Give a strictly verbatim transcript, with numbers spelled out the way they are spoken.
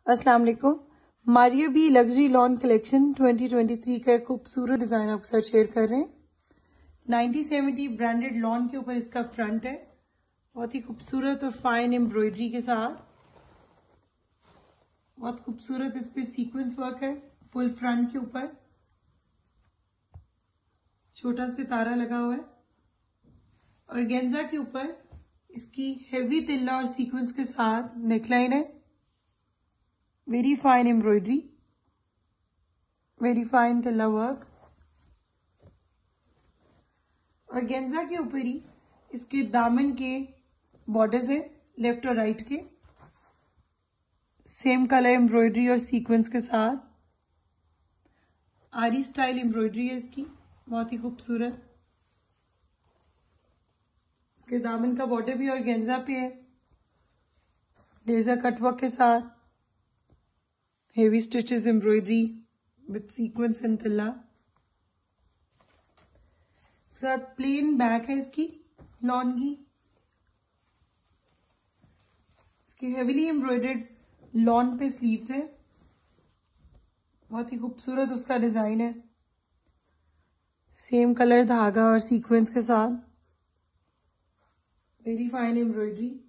अस्सलाम वालेकुम। Maria B luxury lawn collection twenty twenty three का एक खूबसूरत डिजाइन आपके साथ शेयर कर रहे हैं। नाइनटी सेवेंटी ब्रांडेड लॉन के ऊपर इसका फ्रंट है, बहुत ही खूबसूरत और फाइन एम्ब्रॉयडरी के साथ। बहुत खूबसूरत इस पे सीक्वेंस वर्क है फुल फ्रंट के ऊपर, छोटा सितारा लगा हुआ है और गेंजा के ऊपर इसकी हेवी तिल्ला और सीक्वेंस के साथ नेकलाइन है। Very fine embroidery, very fine तिल्ला वर्क और गेंजा के ऊपर ही इसके दामन के बॉर्डर्स है लेफ्ट और राइट के, सेम कलर एम्ब्रॉयडरी और सीक्वेंस के साथ। आरी स्टाइल एम्ब्रॉयडरी है इसकी, बहुत ही खूबसूरत। इसके दामन का बॉर्डर भी और गेंजा पे है लेजर कटवर्क के साथ, heavy stitches embroidery with sequence and तिल्ला। साथ प्लेन बैक है इसकी लॉन की। इसकी हेवीली एम्ब्रॉयडर्ड लॉन पे स्लीव्स है, बहुत ही खूबसूरत उसका डिजाइन है, सेम कलर धागा और सीक्वेंस के साथ। Very fine embroidery.